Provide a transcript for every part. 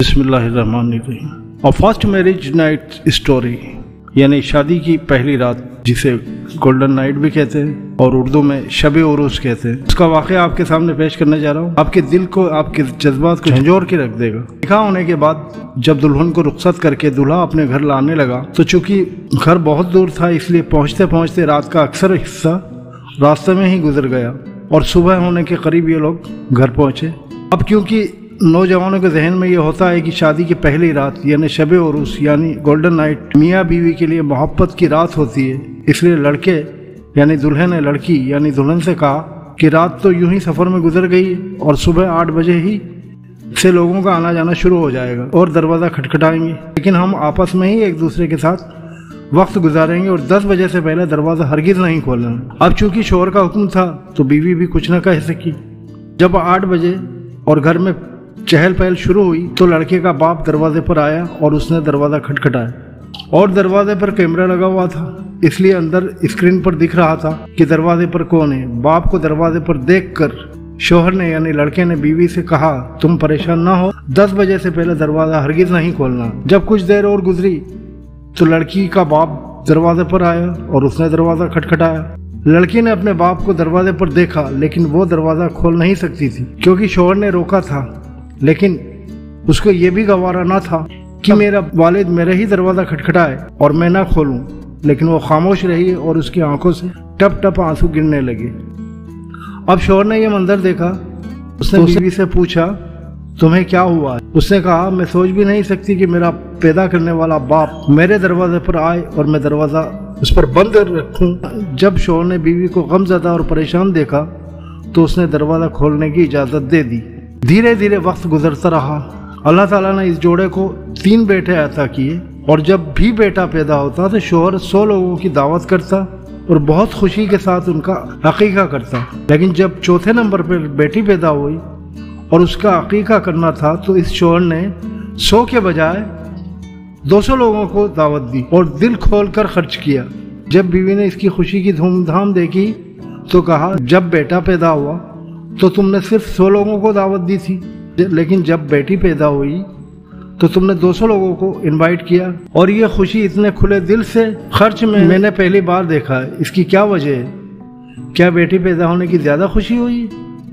بسم اللہ الرحمن الرحیم۔ اور فرسٹ میرج نائٹ اسٹوری یعنی شادی کی پہلی رات، جسے گولڈن نائٹ بھی کہتے ہیں اور اردو میں شب عروس کہتے ہیں، اس کا واقعہ آپ کے سامنے پیش کرنے جا رہا ہوں۔ آپ کے دل کو، آپ کے جذبات کو جھنجھوڑ کے رکھ دے گا۔ نکاح ہونے کے بعد جب دلہن کو رخصت کر کے دلہا اپنے گھر لانے لگا تو چونکہ گھر بہت دور تھا، اس لیے پہنچتے پہنچتے رات کا اکثر حصہ راستے میں ہی گزر گیا اور صبح ہونے کے قریب یہ لوگ گھر پہنچے۔ اب کیونکہ نوجوانوں کے ذہن میں یہ ہوتا ہے کہ شادی کی پہلی رات یعنی شب عروس یعنی گولڈن نائٹ میاں بیوی کے لیے محبت کی رات ہوتی ہے، اس لیے لڑکے یعنی دلہن نے لڑکی یعنی دلہن سے کہا کہ رات تو یوں ہی سفر میں گزر گئی اور صبح 8 بجے ہی سے لوگوں کا آنا جانا شروع ہو جائے گا اور دروازہ کھٹکھٹائیں گے، لیکن ہم آپس میں ہی ایک دوسرے کے ساتھ وقت گزاریں گے اور 10 بجے سے پہلے دروازہ ہرگز نہیں کھولنا۔ اب چونکہ شوہر کا حکم تھا تو بیوی بھی کچھ نہ کہہ سکی۔ جب 8 بجے اور گھر میں چہل پہل شروع ہوئی تو لڑکے کا باپ دروازے پر آیا اور اس نے دروازہ کھٹکھٹایا اور دروازے پر کیمرہ لگا ہوا تھا، اس لیے اندر اسکرین پر دکھ رہا تھا کہ دروازے پر کون ہے۔ باپ کو دروازے پر دیکھ کر شوہر نے یعنی لڑکے نے بیوی سے کہا، تم پریشان نہ ہو، 10 بجے سے پہلے دروازہ ہرگز نہیں کھولنا۔ جب کچھ دیر اور گزری تو لڑکی کا باپ دروازے پر آیا اور اس نے دروازہ کھٹکھٹایا۔ لڑکی نے اپنے باپ کو دروازے پر دیکھا لیکن وہ دروازہ کھول نہیں سکتی تھی کیونکہ شوہر نے روکا تھا، لیکن اس کو یہ بھی گوارا نہ تھا کہ میرا والد میرے ہی دروازہ کھٹکھٹائے اور میں نہ کھولوں، لیکن وہ خاموش رہی اور اس کی آنکھوں سے ٹپ ٹپ آنسو گرنے لگے۔ اب شوہر نے یہ منظر دیکھا، اس نے بیوی سے پوچھا، تمہیں کیا ہوا؟ اس نے کہا، میں سوچ بھی نہیں سکتی کہ میرا پیدا کرنے والا باپ میرے دروازے پر آئے اور میں دروازہ اس پر بند رکھوں۔ جب شوہر نے بیوی کو غم زدہ اور پریشان دیکھا تو اس نے دروازہ کھولنے کی اجازت دے دی۔ دھیرے دھیرے وقت گزرتا رہا۔ اللہ تعالیٰ نے اس جوڑے کو 3 بیٹے عطا کیے اور جب بھی بیٹا پیدا ہوتا تو شوہر 100 لوگوں کی دعوت کرتا اور بہت خوشی کے ساتھ ان کا عقیقہ کرتا، لیکن جب چوتھے نمبر پر بیٹی پیدا ہوئی اور اس کا عقیقہ کرنا تھا تو اس شوہر نے 100 کے بجائے 200 لوگوں کو دعوت دی اور دل کھول کر خرچ کیا۔ جب بیوی نے اس کی خوشی کی دھوم دھام دیکھی تو کہا، جب بیٹا پیدا ہوا تو تم نے صرف 100 لوگوں کو دعوت دی تھی، لیکن جب بیٹی پیدا ہوئی تو تم نے 200 لوگوں کو انوائٹ کیا، اور یہ خوشی اتنے کھلے دل سے خرچ میں نے پہلی بار دیکھا ہے۔ اس کی کیا وجہ ہے؟ کیا بیٹی پیدا ہونے کی زیادہ خوشی ہوئی؟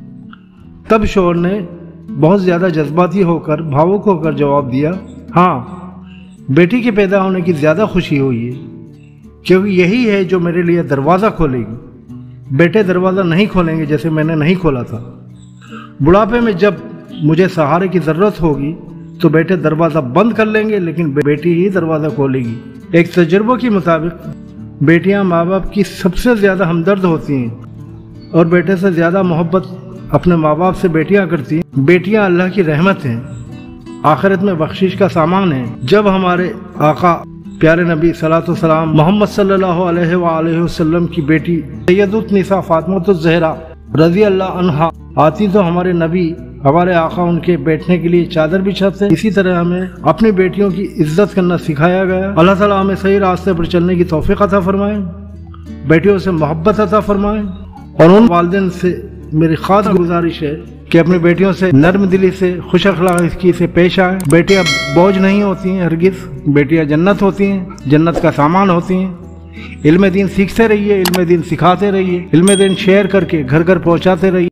تب شوہر نے بہت زیادہ جذباتی ہو کر، بھاوک ہو کر جواب دیا، ہاں، بیٹی کے پیدا ہونے کی زیادہ خوشی ہوئی ہے، کیونکہ یہی ہے جو میرے لیے دروازہ کھولے گی۔ بیٹے دروازہ نہیں کھولیں گے جیسے میں نے نہیں کھولا تھا۔ بڑھاپے میں جب مجھے سہارے کی ضرورت ہوگی تو بیٹے دروازہ بند کر لیں گے لیکن بیٹی ہی دروازہ کھولے گی۔ ایک تجربہ کے مطابق بیٹیاں ماں باپ کی سب سے زیادہ ہمدرد ہوتی ہیں اور بیٹے سے زیادہ محبت اپنے ماں باپ سے بیٹیاں کرتی ہیں۔ بیٹیاں اللہ کی رحمت ہیں، آخرت میں بخشش کا سامان ہیں۔ جب ہمارے آقا پیارے نبی صلی اللہ علیہ وسلم محمد صلی اللہ علیہ وآلہ وسلم کی بیٹی سید النساء فاطمہ الزہرا رضی اللہ عنہا آتی تو ہمارے نبی، ہمارے آقا ان کے بیٹھنے کے لیے چادر بچھاتے۔ اسی طرح ہمیں اپنی بیٹیوں کی عزت کرنا سکھایا گیا۔ اللہ تعالیٰ ہمیں صحیح راستے پر چلنے کی توفیق عطا فرمائے، بیٹیوں سے محبت عطا فرمائے، اور ان والدین سے میری خاص گزارش ہے کہ اپنی بیٹیوں سے نرم دلی سے، خوش اخلاقی سے پیش آئیں۔ بیٹیاں بوجھ نہیں ہوتی ہیں ہرگز، بیٹیاں جنت ہوتی ہیں، جنت کا سامان ہوتی ہیں۔ علم دین سیکھتے رہیے، علم دین سکھاتے رہیے، علم دین شیئر کر کے گھر گھر پہنچاتے رہیے۔